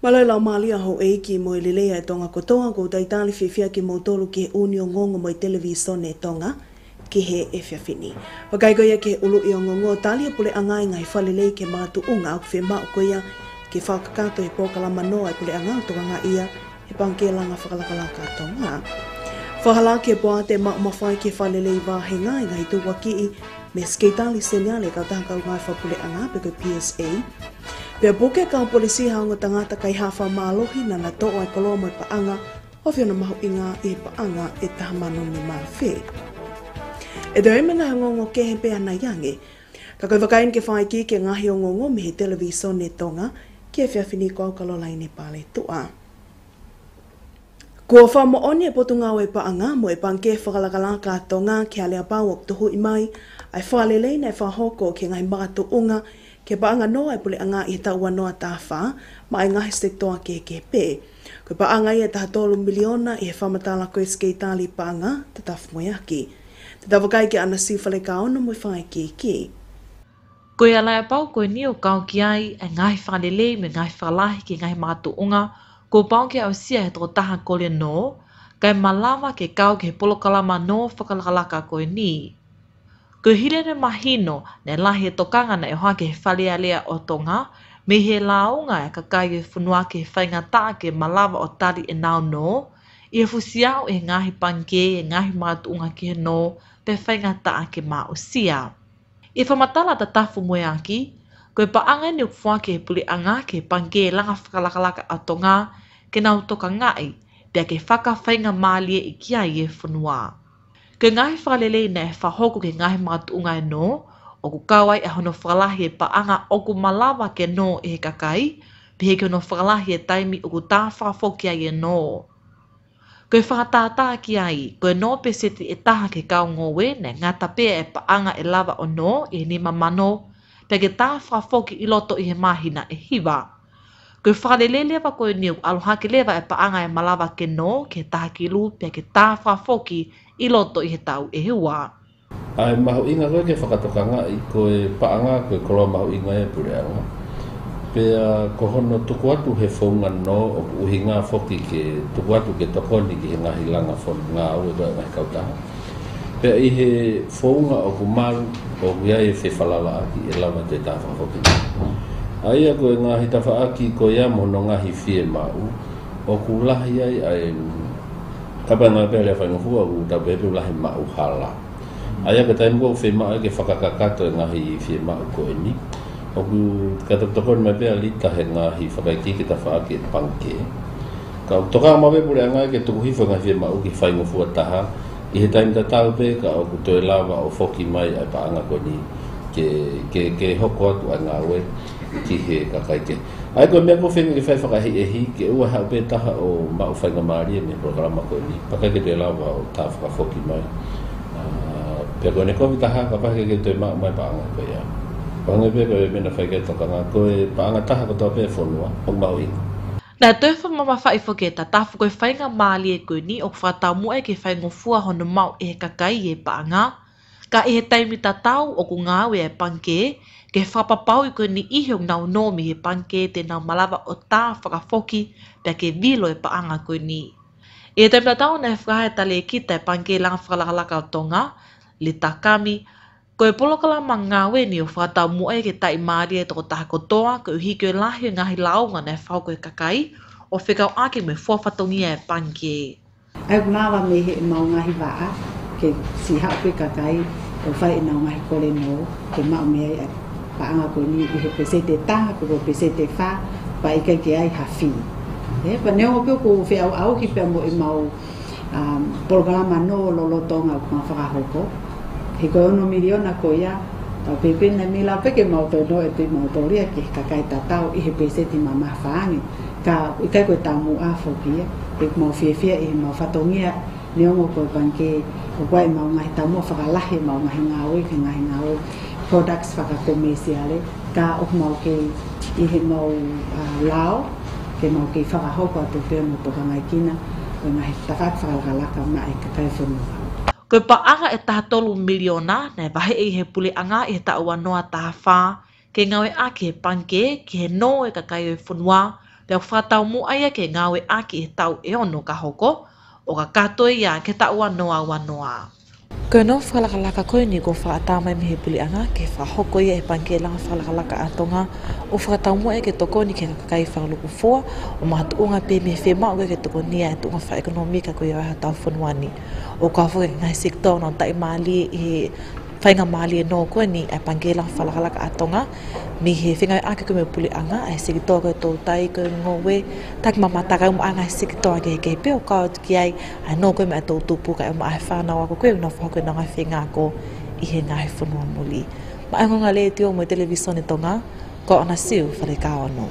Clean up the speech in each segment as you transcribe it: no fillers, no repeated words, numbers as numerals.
Malai lau malia ho eiki mo lelea e tonga kotoa ko taitali whiwhia ki mo tolu ki Ongoongo mo television e tonga ki he e whiawhini. Wakaigoia ke ulu i Ongoongo talia pule angai ngai whalelei ke mātu unga au whima o koia ke whakakato e pōkalama noa e pule angai toka ngā ia e pangke langa whakalakalaka tonga. Whahala ke poa te mawhai ke whalelei wāhe ngai ngai tu wakii me skeitali senyale ka tahaka ngai whapule anga pe ko PSA. Pea poke ka polisi haonga tangata kai hawha mālohi na na toa ai koloa mo i paanga o whiona mahu inga i paanga e tahamano ni mawhi. E te emena hangongo ke he pea na yange, ka kai wakain ke whaiki ke ngahi Ongoongo me he television e tonga ki e whiawhini ko au kalolai ne pale tua. Kua wha mo oni e potu ngau e paanga mo e pangke whakalakalaka tonga ki alea pau o tuhu i mai ai whalelei na e whahoko ke ngai mātu unga ke paanga noa e pule anga i taua noa tāwha, ma ai ngahi sektoa ke pē. Ko paanga i e taha tolu miliona i he whamatala koe skeitali paanga, te tafu moe aki. Te tawakai ke ana siwhale ka ono mo i whae ki. Koe alai pau koe ni o kau ki ai e ngahi whalelei me ngahi whalahi ki ngahi mātu unga, ko pau ke au sia he toko taha kole no, kai malawa ke kau ke he polokalama no whakalakalaka koe ni. Ko hirere mahino ne lahi e tokanga na e hoa ke he whalealea o tonga, me he launga e kakai e whunua ke he whaingataa ke malawa o tari e nao no, i e fusiao e ngahi panke e ngahi mātuunga ke he no, pe whaingataa ke mausia. I whamatala ta tafu moe aki, ko e paanga ni ukfua ke he puli anga ke he panke e langa whakalakalaka a tonga, ke nau toka ngai, pia ke whaka whainga maalie i kia i e whunua. Ke ngahi whalelei na e whahoko ke ngahi mātuunga e no, o ku kawai e hono whalahi e paanga o ku malawa ke no e he kakai, pihe ke hono whalahi e taimi o ku tā whafokia i e no. Ko e whakatātā ki ai, ko e no peseti e taha ke kau ngowe, ne ngata pea e paanga e lava o no, i he nima mano, pia ke tā whafoki i loto i he mahina e hiwa. Ko e whalelei lewa koe niu, aloha ke lewa e paanga e malawa ke no, ke taha ki lu, pia ke tā whafoki i loto i he tau e hua. Ai mahu inga koe ke whakatokanga i koe paanga koe koloa mahu inga e pure anga. Pea ko hono tuku atu he whaunga no o uhinga whoki ke tuku atu ke tokoni ki he ngahi langa whonu ngā au e koe ngahi kautaha. Pea i he whaunga o ku maru o kuia e whewhalala aki e lawa te tāwha whoki. Aia koe ngahi tawha aki koe ia mono ngahi whie mau o ku lahi ai kapa ngā pēr e whaingahua u tau pepe ulahi mau hala. Aia ka taimu ko whema ke whakakakato e ngahi i whie mau koe ni. O ku katatokon mai pēr lita he ngahi whakaiki ki ta whaaki e panke. Ka toka mawe pule angai ke tuku hifa ngahi whie mau ki whaingahua taha. I he taimu ta tau pe ka o ku toe lawa o whoki mai ai paanga koe ni. Ke hoko atu ai ngā ue ki he kakaike. Ai koe mea ko whenga ke whai whakahi e hi ke ua hau pe taha o mau whainga maari e me programa koe ni. Pakai ke te lawa o tā whakawhoki mai. Pea koe ne koe taha ka pakai ke te mau mai paanga koe ia. Paanga pia koe mena whai ke toka ngā koe paanga taha ko tau pia whonua o mau inga. Nā toi whamama whai whaketa tafu koe whainga maali e koe ni o whatau mua ke whaingofua hono mau e he kakai e paanga. Ka e he taimi tatau o ku ngāwe e panke, ke whapapau i koe ni iho nau nomi he panke te nau malawa o tā whakawhoki pia ke vilo e paanga koe ni. E taimi tatau na e whakahe tale e kita e panke langa whakalakalaka o tonga, li takami, koe polokalama ngāwe ni o whakatau mua ke tai maari e toko taha kotoa, koe uhi koe lahi o ngahi launga na e whau koe kakai, o whikau ake me whuawhatongia e panke. Ai kunawa me he mau ngahi waa, ke si hau koe kakai, o whai nau ngahi kore no, ke mau mea ai paanga koe ni i he pese te taha, ko pese te wha, pa ika ke ai hawhi. Pa neo pio ko whi au ki pia mo i mau programa no lolotonga o kuma whakahoko. He koe ono miliona ko ia, tau pepe na mila peke mau tau no e tui mau tauria ki he kakai tatau i he pese ti mamah whaangi. Ka ikai koe tamu a whokia, he mau whiawhia i he mau whatongia, neongo koe panke, o koe mau ngahi tamu whakalahi, mau ngahi ngawe, ke ngahi ngawe, products whakakomesiale, ka o mau ke i he mau lao, ke mau ke whakahoko atu pia mo toka ngai kina, o ngahi takak whakalalaka mai kakai whanua. Koe paanga e taha tolu miliona, na e wahe e he pule anga e ta ua noa taha wha, ke ngawe a ke he panke, ke he no e kakai e whanua, le whatau mu aia ke ngawe aki e tau e ono ka hoko, o ka katoe ia ke tau wanoa wanoa. Ko no whalakalaka koe ni ko whaatamai mihe puli anga ke whahoko ia e panke langa whalakalaka atonga o whakatau mua e ke toko ni ke kakai whakaluku fua o mahatu unga pe mihe whema o ke toko nia e tunga whaekonomika ko ia waha tau whanuani o ka whuke ngai sektor no tai mali e whainga mali e no koe ni e panke langa whalakalaka atonga mihe whingai ake koe me puli anga e sektor koe tō tai koe ngowe tak mamataka umu anga e sektor ke ke pe o kao ki ai ai no koe me a tō tupu ka umu ai whanau ako koe no whako na ngai whinga ko i he ngai whanua muli. Ma angonga le te o mo televisione tonga ko ana siu whare ka ono.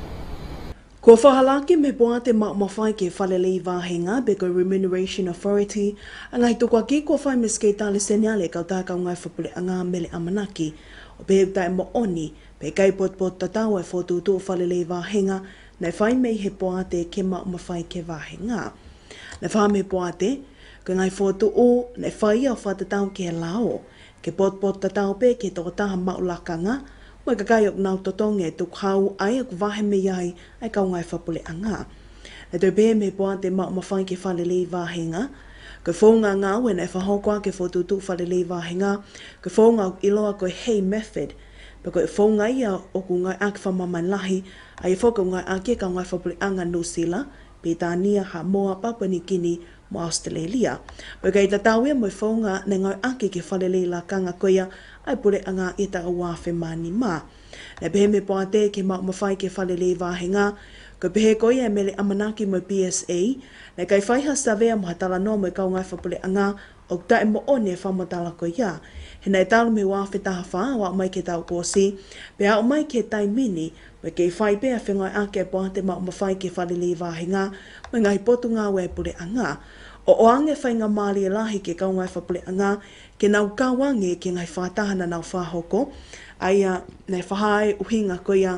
Ko whahalaki me poa te mawhai ke whalelei wāhenga be ko Remuneration Authority angai tukua ki ko whai miskei tāle senyale kau tā kau ngai whapule anga mele amanaki o pe tai mo oni pe kai pot tatau e whotutu whalelei wāhenga nei whai mei he poa te ke mawhai ke wāhenga. Nei whai me poa te ko ngai whotu o nei whai au whatatau ke lao ke pot tatau pe ke toko taha maulakanga Moi ka kai ok nau totonge tuk hau ai ak wahe me iai ai kau ngai whapule anga. E tau pe me poa te mawhai ke whalelei wāhenga. Ko whaunga ngā wena e whahokoa ke whotutu whalelei wāhenga. Ko whaunga o iloa koe hei method. Pa koe whaunga ia o ku ngai ak whamaman lahi. Ai e whoko ngai ake kau ngai whapule anga Nusila. Petania ha moa Papua New Guinea mo Australia. Pa kai tatawia mo whaunga ne ngai ake ke whalelei la kanga koia. Ai pure anga i ta awawhe mani ma. Ne pehe me poa te ke mawhai ke whalelei wāhenga, ko pehe koe e mele amanaki mo PSA, ne kai whaiha savea mo hatala no mo kau ngai whapule anga, o tae mo one whamatala ko ia. He nei talu me wāwhe taha wha, wa mai ke tau kōsi, pe au mai ke tai mini, mo kei whai pea whengai ake poa te mawhai ke whalelei wāhenga, mo ngai potu ngā we pure anga. O ange whainga maali e lahi ke kau ngai whapule anga, ke nau kawange ke ngai whātahana nau whāhoko, aia nei whahai uhinga koia,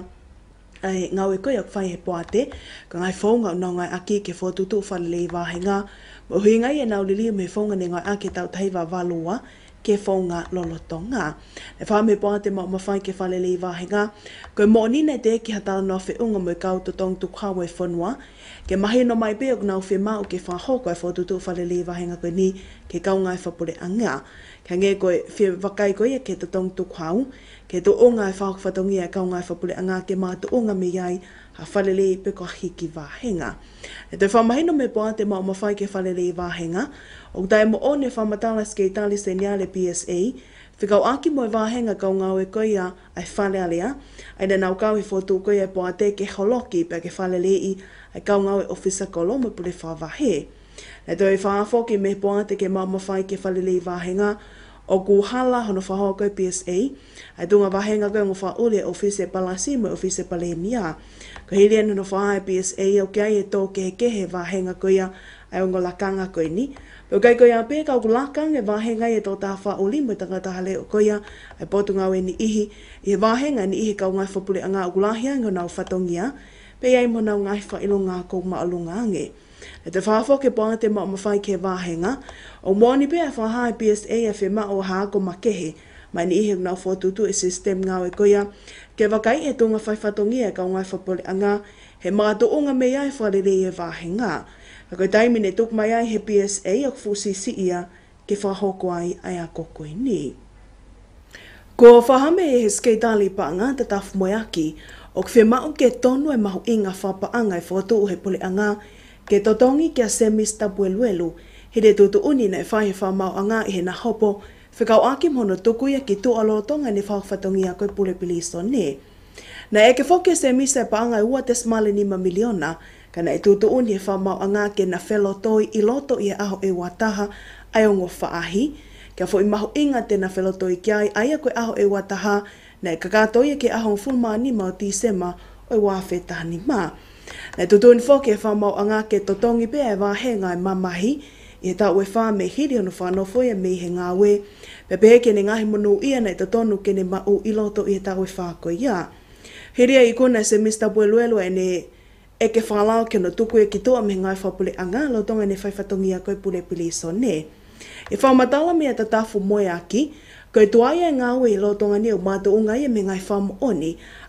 ai ngau e koia whai he poate, ka ngai whaunga o nau ngai aki ke whotutu whalelei wāhenga, mo uhinga i e nau lili me whaunga ne ngai ake tau taiwa walua, ke whaunga lolotonga. E wha me poate mawhai ke whalelei wāhenga, koe mōni nei te ki hatala no whiunga mo kau totong tukhawa e whanua, ke mahi no mai pe o nau whema o ke whahoko e whotutu whalelei wāhenga koe ni ke kau ngai whapure anga. Ka nge koe wakai koe ke totong tukhau, ke to o ngai whakawhatongi e kau ngai whapure anga ke mātu o ngā me iai ha whalelei pe ko hiki wāhenga. E te whamahino me poa te mawhai ke whalelei wāhenga, o tae mo one whamatala skei tali se niale PSA, whikau aki mo wāhenga kau ngau e koia ai whalealea, ai na nau kau i whotu koe e poa te ke holoki pe ke whalelei ai kau ngau e ofisa kolo mo pule whawahe. E toi whaafoki me poa te ke mawhai ke whalelei wāhenga, o ku hala hono whahoa koe PSA, ai tunga wāhenga koe ngō whaule ofise palasi mo ofise palemia. Ko hiri anu no whaai PSA o kia e tō kehe wāhenga koia ai o ngō lakanga koe ni. Pau kai koia pē kau ku lakanga e wāhenga e tō tā whauli mo tangata hale o koia ai potu ngau e ni ihi, i he wāhenga ni ihi kau ngai whapule anga o kulahia ngō nau whatongia, pē ai mo nau ngai whailo ngā kou maalunga ange. E te whaafoke poa te mawhai ke wāhenga, o mōni pēr whahai PSA e whema o hāko makehe, mai ni ihe nau whotutu e sistem ngau e koia, ke wakai e tunga whaifatongi e kau ngai whapule anga, he mātu o ngā mea e whalelei e wāhenga. A koe taimine tuk mai ai he PSA o fusi si ia ke whahoko ai ai a kokoi ni. Ko whahame e he skeitali paanga te tafu moeaki, o kwhemau ke tonu e mahu inga whapaanga e whotu o he pule anga, ke totongi kia semista bueluelu, hide tutu uni na e whai he whamau anga i he na hopo, whikau aki mono tukuia ki tu alotonga ni whakawhatongi a koe pule piliso ne. Na e ke whoke semista e paanga i ua te smale 5 miliona, kana e tutu uni e whamau anga ke na whelotoi i loto i e aho e wataha ai o ngō whaahi, kia fo i mahu inga te na whelotoi ki ai ai a koe aho e wataha, na e kakatoia ke aho fulma ni mau tisema o i wawhetaha ni maa. Nei tutuni whoke e whamau anga ke totongi pēr e wāhenga e mamahi, i he tau e whā me hiri ono whanofo e me he ngā we, pe pēr ke ne ngahi monu ia nei totonu ke ne mau i loto i he tau e whāko ia. Hiria i kona se Mr. Bueluelu e ne e ke whalao ke no tuku e ki toa me ngai whapule anga, lo tonga ne whaifatongi a koe pule piliso ne. E whamatala mea tatafu moe aki, koe tuaia e ngā we i lo tonga ne o mātu unga ia me ngai whamu oni,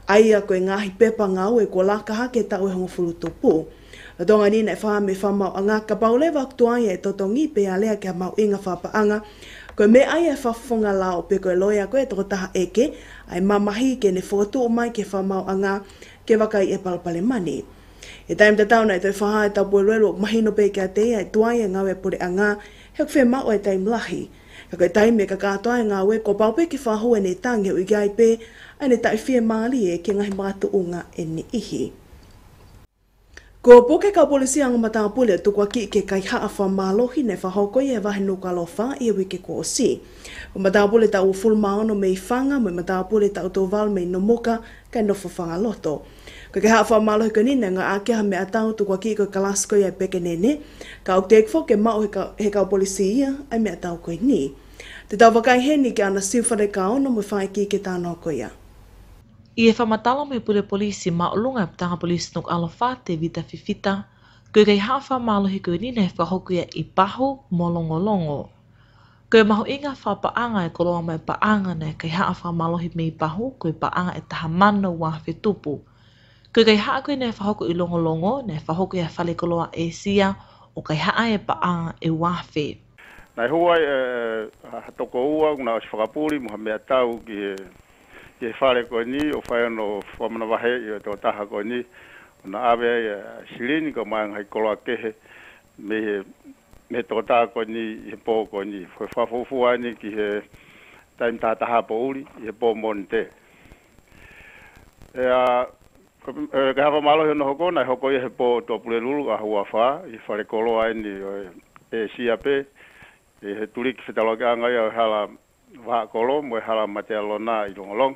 Aia koe ngahi pepa ngau e ko laka hake tau e hongo fulutupu. Na tonga nina e wha me whamau a ngā ka paulewa aktuai e totongi pe a lea kia mau inga whapaanga. Koe me ai e whafonga lao pe koe loia koe toko taha eke ai mamahi ke ne whakatu o mai ke whamau a ngā ke wakai e palpale mani. E taim te tauna e toi whaha e tau pueluelu o mahino pe kia te ai tuai e ngau e pure a ngā hek whe mau e taim lahi. Ka koe taim e ka kātoa e ngā we ko paupe ki whahua ne tangi o igai pe ai ne tai whie maali e ke ngahi mātu unga e ni ihi. Ko poke ka polisi anga matanga pule tukua ki ke kai haa wha malohi ne whahoko i e wahi nuka lofa i e wike ko o si. O matanga pule ta u full maono me i whanga mo i matanga pule ta u tō val me i no moka kai nofo whanga loto. Ko ke haa wha malohi ko nina ngā akeha me atau tukua ki ko kalasko i e peke nene, ka o te ekfo ke mao he ka polisi ia ai me atau ko i ni. Te tau wakai heni ke ana siwhare ka ono mo whai ki ke tāno ko ia. I e whamatala me pule polisi maulunga e ptanga polisi nuk alofa te vita fifita, koe kei hawha malohi koe nina e whahokuia i pahu molongolongo. Koe mahu inga whapaanga e koloa mai paanga ne kei hawha malohi me i pahu koe paanga e taha mana wawhi tupu. Koe kei haa koe ne whahoku i longolongo ne whahoku e whale koloa e sia o kei haa e paanga e wawhi. Nai huai hatoko ua kuna whakapuri muha mea tau ki e whare koe ni o whai ano whamana wahe i o tō taha koe ni o na awe sirini ko mai ngai koloa kehe me tō taha koe ni i he pō koe ni whai whafufu ai ki he taim taha taha po uri i he pō moni te ka hawa malo no hoko na hoko i he pō tō pule lulu a hua wha i whare koloa ai ni e siape e he turiki whetaloka ngai au hala wa kolo mo hala matea lona I longolong.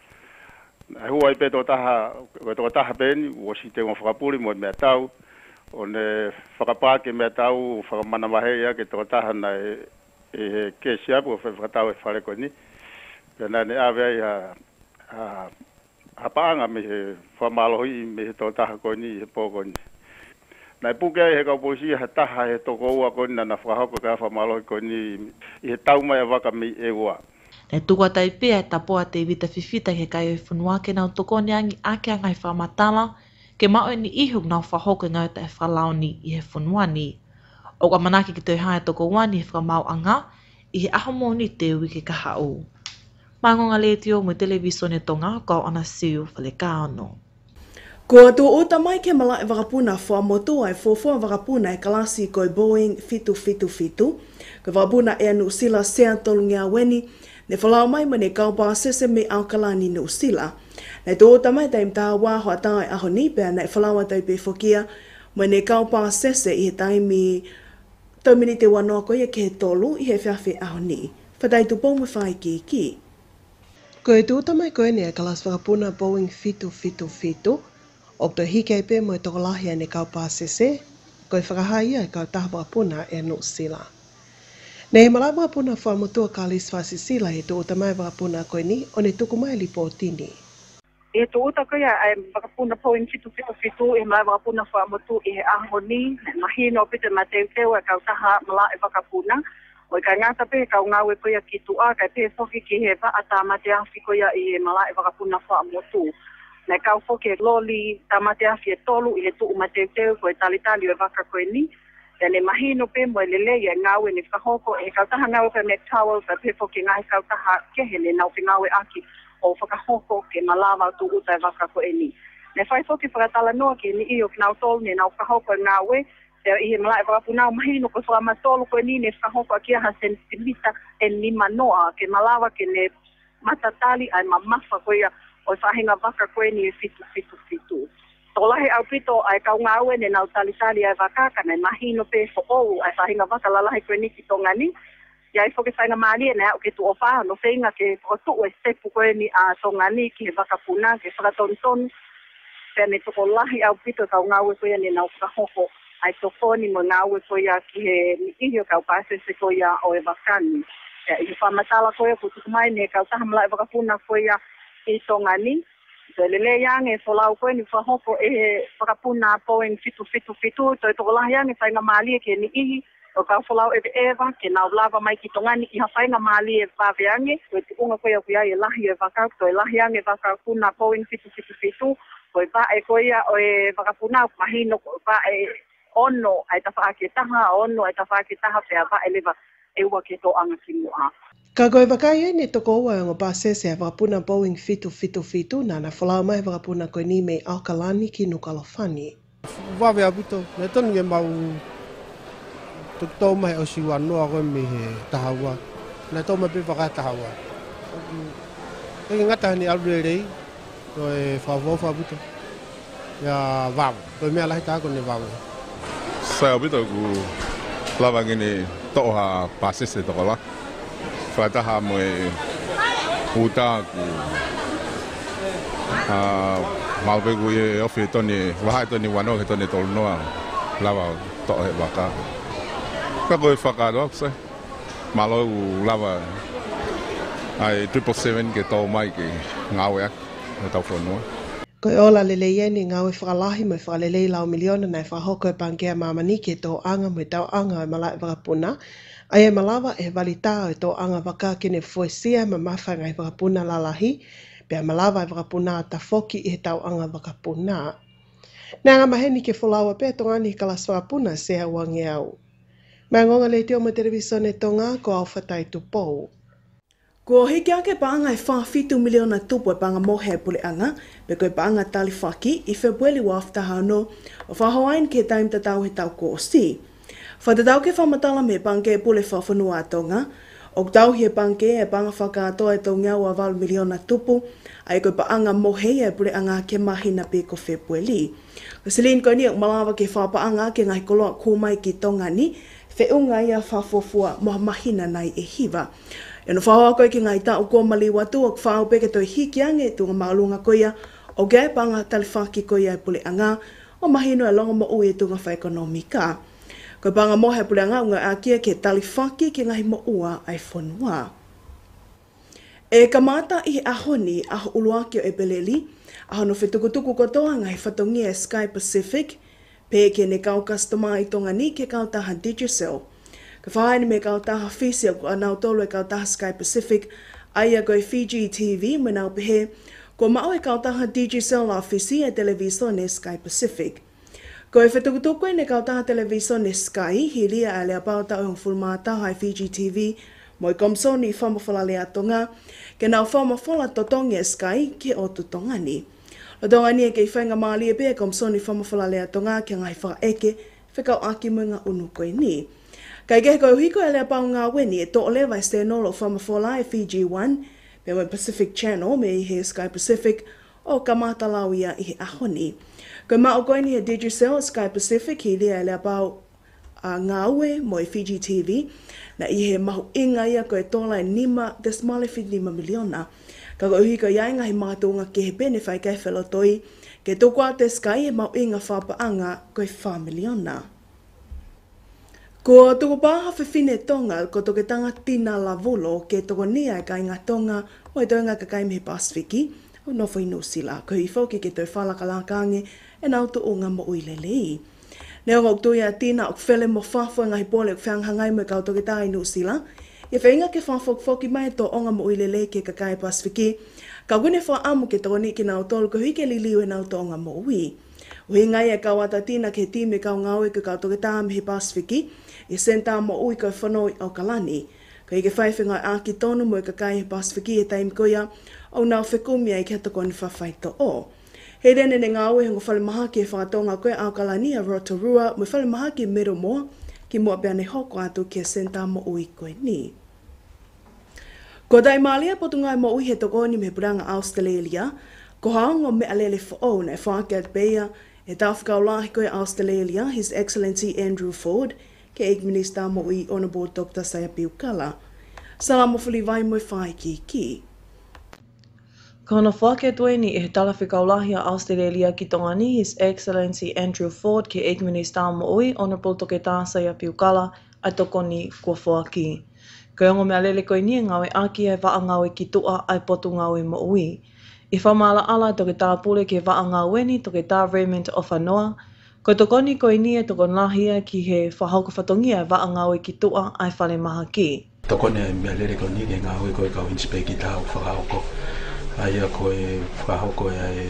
Na hua I pe tō taha peni o si te ngā whakapuri mo mea tau o ne whakapāke mea tau whakamana mahe ia ke tō taha na e ke siapu o whakatau e whare koe ni. Pena ne awe ai hapaanga me he whamalohi me he tō taha koe ni he pō koe ni. Nai puke he kau polisi he taha he toko ua koe ni na whakahoko ka whamalohi koe ni I he tau mai a waka mi e ua. Nei tukua tai pia e tapoa te vita fifita ke kai o whanua ke nau toko niangi ake a ngai whamatala ke mao e ni ihuk nau whahoko ngau ta e whalauni I he whanua ni. O ka manaki ki te hae toko wani he whamau anga I he ahamoni te wiki ka hau. Mangonga le tio mo televisione tonga kau ana siu whale ka ano. Ko atu o tamai ke mala e wakapuna wha motu ai fōfua wakapuna e kalasi koe Boeing 757. Ko wakapuna e anu sila sea tolu ngā weni, ne whalau mai mane kaupā sese me aukalani no sila. Nei tō o tamai taim tā wā hoa tāi aho ni pēr nei whalau atai pe whokia, mane kaupā sese I he taimi taumini te wanoa koe ke he tolu I he whiawhi aho ni. Whatai tu pōmu whai ki. Ko e tū tamai koe ne e kalasi wakapuna Boeing 757, o to hike pe mo toko lahi ane kaupā sese, ko e whakahai ai kau taha wakapuna e no sila. Nei malai wakapuna wha motua ka liswasi sila he tō tamai wakapuna koe ni, o ne tuku mai li pōtini. E tō uta koe ai wakapuna Boeing 757 e malai wakapuna wha motu I he ahoni, mahino pite ma teu e kau taha malai wakapuna, o ka ngata pe kau ngawe koe ki tua, kai pe whoki ki he pa ata mate awhi koe I he malai wakapuna wha motu. Nei kau whoke loli tamate awhi e tolu I he tuu ma teu koe talitali e waka koe ni. Tene mahino pe mo lele ia ngawe ni whahoko e kau taha ngawe pe me towel pe pe whoke ngahi kau taha kehele nau ki ngawe aki o whakahoko ke malawa tu uta e waka koe ni. Nei whai whoke whakatala noa ki ni iyo ki nau tolu ni nau whahoko ngawe te I he malai wakapunau mahino ko whamatolu koe ni ne whahoko kia ha sentimita e lima noa ke malawa ke ne matatali ai mamafa koe ia o whahinga waka koe ni e fitu. Tolahe au pito ai kau ngawe ne nau talitali ai wakaka nei mahino pe fo'ou ai whahinga waka lalahi koe ni ki tonga ni. Iai whoke whainga maali e nei au ke tu o whaha no whainga ke kotu e sepu koe ni a tonga ni ki he wakapuna ke whakatonu. Pea ne toko lahi au pito kau ngawe koe ni nau whakahoko ai tokoni mo ngawe koe ki he ihio kau pasese koe o e wakani. I he whamatala koe ko tukumai ne kau tahamla e wakapuna koe I tonga ni. So lele yang e solau koe ni whahoko e whakapuna Boeing 757 to e toko lahi yang e whainga maali ke ni ihi o ka folau eva ke na lava mai ki tongani I hawhainga mali e whaweange o te unga koia kuia e lahi e whakau to e lahi ange whakau kuna Boeing 757 o e pa e koia o e whakapuna mahino o pa e ono ai ta whaaketaha ono ai ta whaaketaha pea pa e lewa e ua ke to anga ki mua. Ka koe wakai e ne toko ua ngā pāsese a whakapuna Boeing 757 nā whalau mai whakapuna koe ni mei Aukalani ki Nukalofani. Wawe abuto, ne tonu nge mau tuk tau mai o siwa noa koe me he tahaua. Ne tau mai pe whakatahaua. E ngata ni alu rei, ko e whawawha abuto. Ia wawe, koe mea lahi tāko ne wawe. Sai abuto ku lawa ngini toha pāsese toko la. Whaitaha mo e uta ku malpe ku e ofi toni wahai toni wano ke toni tolu noa lawa to he waka. Ka koe whakaro sai malo u lawa ai 777 ke tau mai ke ngawe ak e tau whanua. Koe ola lele ieni ngawe whakalahi mo whakalelei lau miliona nai whahoko e pangea mamani ke tō anga mo tau anga e malai whakapuna. Ai e malawa e walita e tō anga waka kene fuesia ma mawhanga e whakapuna lalahi, pia malawa e whakapuna ta foki e tau anga whakapuna. Nā ngā maheni ke wholawa pia tongani kalas whakapuna se hawange au. Mā ngonga le te o ma televisone tonga ko au whatai tupou. Ko hiki ake paanga e 5 miliona tupu e paanga mohe pule anga, pe koe paanga tali whaki I Februari wa aftahano o whahawain ke taim tatau he tau ko o si. Whatatau ke whamatala me panke e pule whawhanua atonga, o tau he panke e panga whakatoa e tau ngau a 2 miliona tupu, ai koe paanga mohe e pule anga ke mahina pe ko Februari. Ko Celine koe ni malawa ke whapaanga ke ngai koloa kumai ki tonga ni, whiunga ia whafofua moha mahina nai e hiva. E no whaua koe ki ngai tau kua mali watu o kwhau peke toi hiki ange tunga maalunga koia o gai panga talifaki koia e pule anga o mahino e longa mo ui e tunga whaekonomika. Koe panga mohe pule anga unga akia ke talifaki ki ngahi mo ua ai whanua. E kamata I ahoni aho uluaki o e beleli, aho no whetukutuku kotoa ngai whatongia e Sky Pacific, pe ke ne kau customer I tonga ni ke kau taha Digicel. Ka whaini me kau taha Fisia ko anau tolu e kau taha Sky Pacific, aia koe Fiji TV me nau pehe, ko mao e kau taha Digicel la Fisia e televiso ne Sky Pacific. Ko e whetukutuku e ne kau taha televiso ne Sky, hi lia a lea pauta o fulmata hai Fiji TV, mo I komsoni I whamawhala lea tonga, ke nau whamawhala totongi e Sky ke o tutongani. O tongani e kei whainga maali e pe komsoni whamawhala lea tonga ke ngai whaeke, whekau aki munga unu koe ni. Kai kehe koe hiko e lea pau ngā weni e tō lewa e stenolo whamawhala e Fiji 1, pe mo Pacific Channel me I he Sky Pacific, o kamata lau ia I he ahoni. Koe mao koe ni he Digicel Sky Pacific hi lia e lea pau ngā ue mo I Fiji TV, na I he mahu inga ia koe tōla e 5.5 miliona. Ka koe hiko iai ngahi mātunga ke he pene whai kai whelotoi, ke tōkua te Sky e mahu inga whapaanga koe 4 miliona. Ko toko pāha whiwhine tonga ko toke tanga tina la volo ke toko nia e kai ngā tonga o e toenga ka kai mehe Pasifiki o nofo I Nusila. Ko I whauki ke toi whalakalakange e nau to o ngā mo uilelei. Neo ngok tuia tina o kwhele mo whawha ngahi pole o whangangai mo e kau toke tā I Nusila. E whainga ke whawhok mai to o ngā mo uilelei ke ka kai Pasifiki. Ka gune wha amu ke toko ni ki nau tolu ko hike li liu e nau to o ngā mo ui. Ui ngai e kau ata tina ke time kau ngau e ke kau toke tā mehe Pasifiki. I senta mo ui koe whanoi au kalani. Ka ike whaiwhinga aki tonu mo I kakai Pasifiki e taim koia au nau whekumia I kia toko ni whawhaito o. He rene ne ngā ue hongo whalemaha ki e whakatonga koe au kalani a Rotorua mo whalemaha ki mero moa ki mua pia ne hoko atu ki e senta mo ui koe ni. Ko tai maalia potungai mo ui he toko ni me puranga Australia, ko haongo me alele whaou na e whaake at beia e tawhikau lahi koe Australia, His Excellency Andrew Ford, ke Egg Minister mo I Honourable Dr. Saya Piukala. Salamo fuli vai mo whai ki. Ka hana whake tueni e he talawhikaulahi a Australia ki tonga ni His Excellency Andrew Ford ke Egg Minister mo ui Honourable Dr. Saya Piukala ai toko ni kua whaki. Ko ongo mea lele koe ni ngawe aki e waa ngawe ki tua ai potu ngawe mo ui. I whamala ala toke tā pule ke waa ngawe ni toke tā Raymond o whanoa, Ko to koni ko ini e to kon lahia ki he whahauka whatongia wa angau e ki tua ai whale maha ki. Tokone mea lere ko ni ke ngā hui koe kau inspei ki tāu whakahoko. Ai a koe whakahoko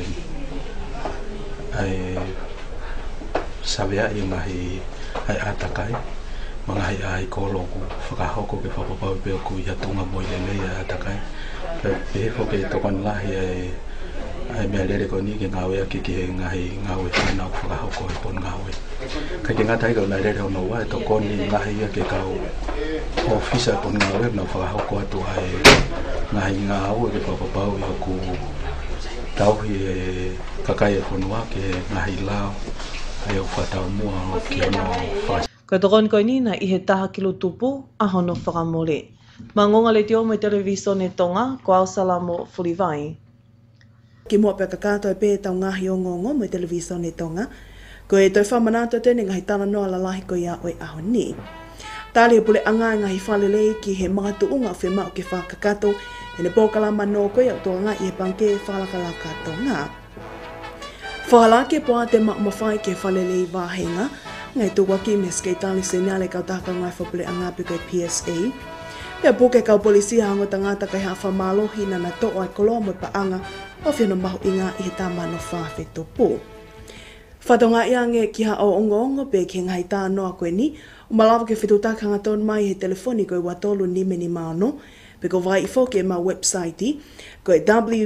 ai sawea i ngahi ai atakai. Mangahi ai koloku whakahoko ke whapapau peo ku i atunga mo i lelei ai atakai. Pehe whoke e tokone lahi ai mea lere ko ni ke ngā hui aki ki he ngahi ngā hui whanau whakahoko e pon ngā hui. Kai ke ngātai kau nai lere hono wa e tokone ngahi ia ke kau ofisa pon ngā hui na whakahoko atu ai ngahi ngā hui ke whapapau i hoku tauhi e kakai e whanua ke ngahi lao ai o whatau mua o ki ono whas. Ko tokon ko ini na i he taha kilo tupu a hono whakamole. Ma ngonga le tio mai televiso ne tonga ko au salamo fulivai. Ki mua pe kakato e pē tau ngahi Ongoongo mai televiso ne tonga. Ko e toi whamanato tēne ngahi tana noa la lahi ko ia oi aho ni. Tāli e pule anga ngahi whalelei ki he mātu unga whi mao ke whakakato e ne pōkalama no koe au toa ngā i he panke whalakalaka tonga. Whalake poa te mawhai ke whalelei wāhenga ngai tuwaki me skei tāli senale kau taka ngai whapule anga pe koe PSA. Pea puke kau polisia hango tangata kai hafa malohi na na toa ai koloa mo paanga o whiano mahu inga i he tāmano whawhi tupu. Whatonga iange ki ha o Ongoongo pe ke ngai tā noa koe ni, o malawa ke whitutakanga ton mai he telefoni koe watolu ni meni maono, pe ko vai i whoke ma website koe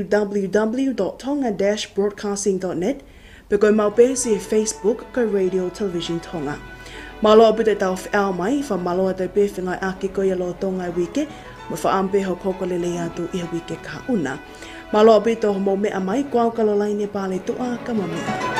www.tonga-broadcasting.net, pe koe mau pēsi e Facebook koe Radio Television Tonga. Maloa pute tau whiau mai, wha maloa tau pēwhingai ake koe alo tonga i wike, mo wha ampe ho kokolele atu i ha wike ka una. Maloa pute ho mo mea mai, kwau kalolaine pāle tua ka mamea.